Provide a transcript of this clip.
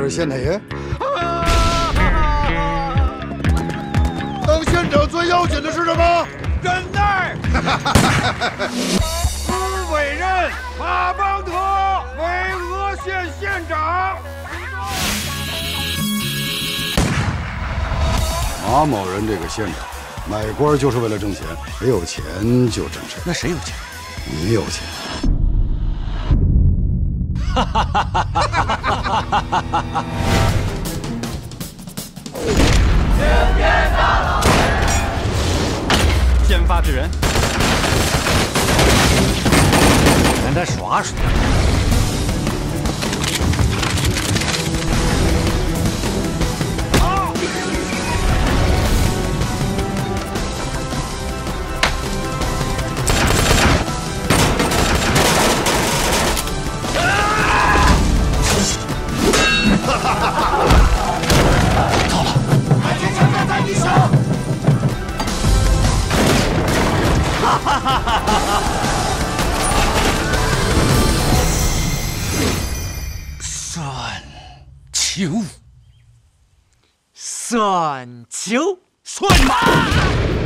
是县太爷。 当县长最要紧的是什么？ 忍耐。委任马邦德为峨县县长。 马某人这个县长，买官就是为了挣钱，谁有钱就挣谁。 那谁有钱？ 你有钱。 哈哈哈哈哈！ 青天大老爷， 先发制人，跟他耍耍。 到了，海军枪弹在你手。哈哈哈哈哈！ 算球，算球，算马。